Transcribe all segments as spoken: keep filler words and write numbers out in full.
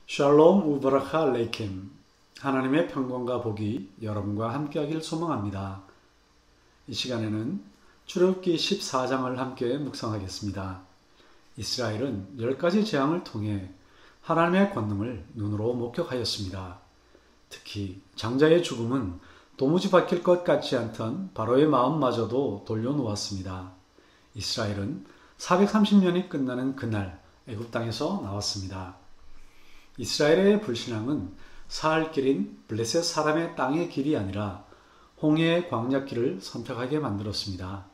샬롬 우브라카 레이켐. 하나님의 평강과 복이 여러분과 함께하길 소망합니다. 이 시간에는 출애굽기 십사 장을 함께 묵상하겠습니다. 이스라엘은 열 가지 재앙을 통해 하나님의 권능을 눈으로 목격하였습니다. 특히 장자의 죽음은 도무지 바뀔 것 같지 않던 바로의 마음마저도 돌려놓았습니다. 이스라엘은 사백삼십 년이 끝나는 그날 애굽 땅에서 나왔습니다. 이스라엘의 불신앙은 사할 길인 블레셋 사람의 땅의 길이 아니라 홍해의 광야길을 선택하게 만들었습니다.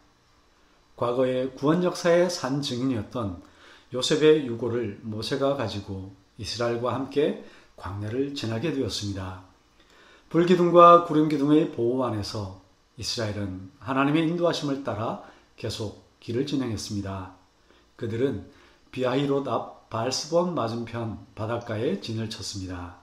과거의 구원 역사의 산 증인이었던 요셉의 유고를 모세가 가지고 이스라엘과 함께 광야를 지나게 되었습니다. 불기둥과 구름기둥의 보호 안에서 이스라엘은 하나님의 인도하심을 따라 계속 길을 진행했습니다. 그들은 비아히롯 앞 바알스본 맞은편 바닷가에 진을 쳤습니다.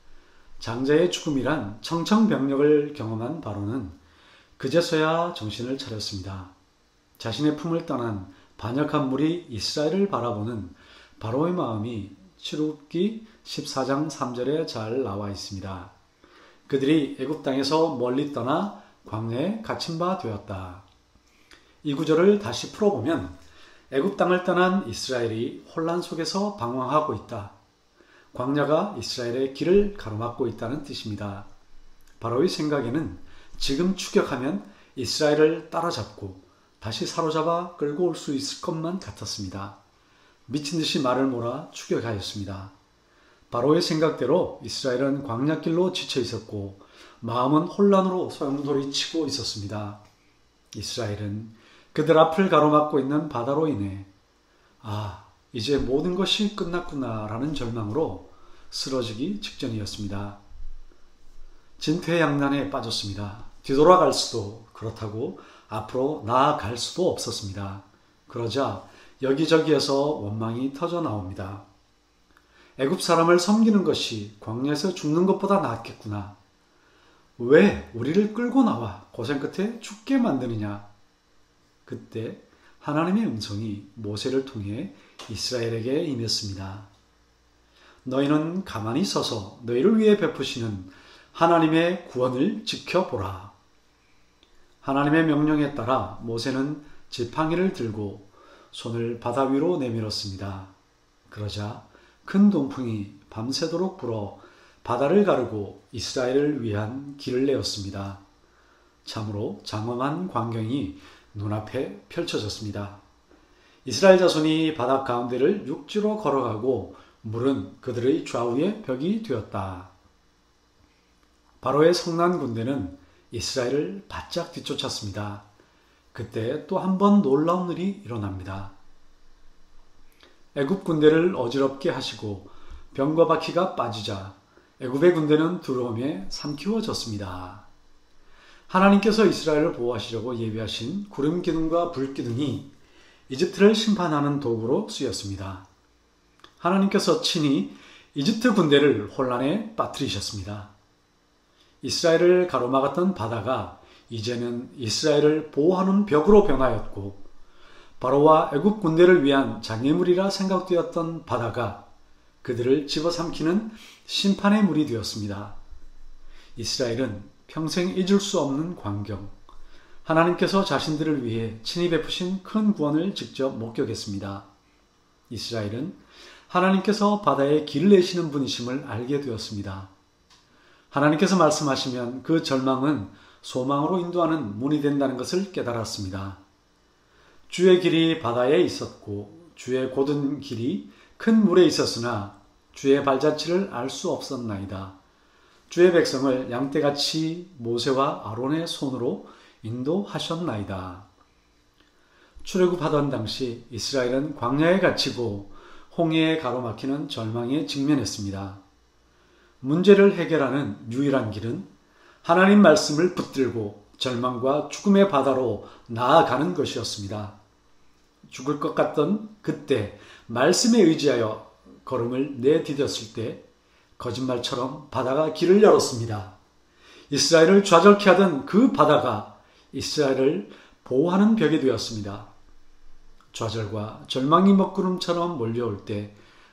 장자의 죽음이란 청천벽력을 경험한 바로는 그제서야 정신을 차렸습니다. 자신의 품을 떠난 반역한 물이 이스라엘을 바라보는 바로의 마음이 출애굽기 십사 장 삼 절에 잘 나와 있습니다. 그들이 애굽 땅에서 멀리 떠나 광야에 갇힌 바 되었다. 이 구절을 다시 풀어보면 애굽 땅을 떠난 이스라엘이 혼란 속에서 방황하고 있다. 광야가 이스라엘의 길을 가로막고 있다는 뜻입니다. 바로의 생각에는 지금 추격하면 이스라엘을 따라잡고 다시 사로잡아 끌고 올 수 있을 것만 같았습니다. 미친 듯이 말을 몰아 추격하였습니다. 바로의 생각대로 이스라엘은 광야길로 지쳐 있었고 마음은 혼란으로 소용돌이치고 있었습니다. 이스라엘은 그들 앞을 가로막고 있는 바다로 인해 아, 이제 모든 것이 끝났구나 라는 절망으로 쓰러지기 직전이었습니다. 진퇴양난에 빠졌습니다. 뒤돌아갈 수도 그렇다고 앞으로 나아갈 수도 없었습니다. 그러자 여기저기에서 원망이 터져 나옵니다. 애굽 사람을 섬기는 것이 광야에서 죽는 것보다 낫겠구나. 왜 우리를 끌고 나와 고생 끝에 죽게 만드느냐. 그때 하나님의 음성이 모세를 통해 이스라엘에게 임했습니다. 너희는 가만히 서서 너희를 위해 베푸시는 하나님의 구원을 지켜보라. 하나님의 명령에 따라 모세는 지팡이를 들고 손을 바다 위로 내밀었습니다. 그러자 큰 동풍이 밤새도록 불어 바다를 가르고 이스라엘을 위한 길을 내었습니다. 참으로 장엄한 광경이 눈앞에 펼쳐졌습니다. 이스라엘 자손이 바다 가운데를 육지로 걸어가고 물은 그들의 좌우에 벽이 되었다. 바로의 성난 군대는 이스라엘을 바짝 뒤쫓았습니다. 그때 또 한 번 놀라운 일이 일어납니다. 애굽 군대를 어지럽게 하시고 병과 바퀴가 빠지자 애굽의 군대는 두려움에 삼키워졌습니다. 하나님께서 이스라엘을 보호하시려고 예비하신 구름 기둥과 불 기둥이 이집트를 심판하는 도구로 쓰였습니다. 하나님께서 친히 이집트 군대를 혼란에 빠뜨리셨습니다. 이스라엘을 가로막았던 바다가 이제는 이스라엘을 보호하는 벽으로 변하였고 바로와 애굽 군대를 위한 장애물이라 생각되었던 바다가 그들을 집어삼키는 심판의 물이 되었습니다. 이스라엘은 평생 잊을 수 없는 광경, 하나님께서 자신들을 위해 친히 베푸신 큰 구원을 직접 목격했습니다. 이스라엘은 하나님께서 바다에 길을 내시는 분이심을 알게 되었습니다. 하나님께서 말씀하시면 그 절망은 소망으로 인도하는 문이 된다는 것을 깨달았습니다. 주의 길이 바다에 있었고 주의 곧은 길이 큰 물에 있었으나 주의 발자취를 알 수 없었나이다. 주의 백성을 양떼같이 모세와 아론의 손으로 인도하셨나이다. 출애굽하던 당시 이스라엘은 광야에 갇히고 홍해에 가로막히는 절망에 직면했습니다. 문제를 해결하는 유일한 길은 하나님 말씀을 붙들고 절망과 죽음의 바다로 나아가는 것이었습니다. 죽을 것 같던 그때 말씀에 의지하여 걸음을 내디뎠을 때 거짓말처럼 바다가 길을 열었습니다. 이스라엘을 좌절케 하던 그 바다가 이스라엘을 보호하는 벽이 되었습니다. 좌절과 절망이 먹구름처럼 몰려올 때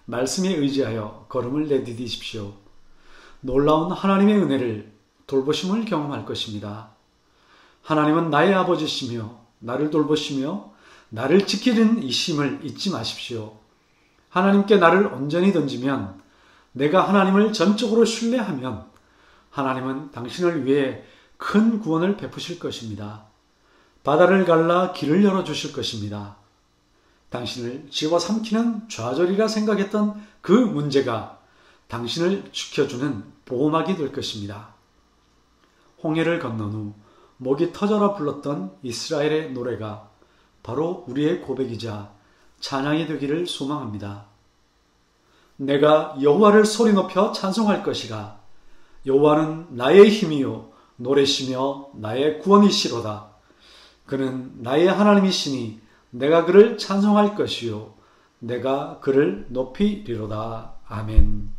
말씀에 의지하여 걸음을 내디디십시오. 놀라운 하나님의 은혜를 돌보심을 경험할 것입니다. 하나님은 나의 아버지시며 나를 돌보시며 나를 지키는 이심을 잊지 마십시오. 하나님께 나를 온전히 던지면, 내가 하나님을 전적으로 신뢰하면 하나님은 당신을 위해 큰 구원을 베푸실 것입니다. 바다를 갈라 길을 열어주실 것입니다. 당신을 집어삼키는 좌절이라 생각했던 그 문제가 당신을 지켜주는 보호막이 될 것입니다. 홍해를 건넌 후 목이 터져라 불렀던 이스라엘의 노래가 바로 우리의 고백이자 찬양이 되기를 소망합니다. 내가 여호와를 소리 높여 찬송할 것이라. 여호와는 나의 힘이요 노래시며 나의 구원이시로다. 그는 나의 하나님이시니 내가 그를 찬송할 것이요 내가 그를 높이리로다. 아멘.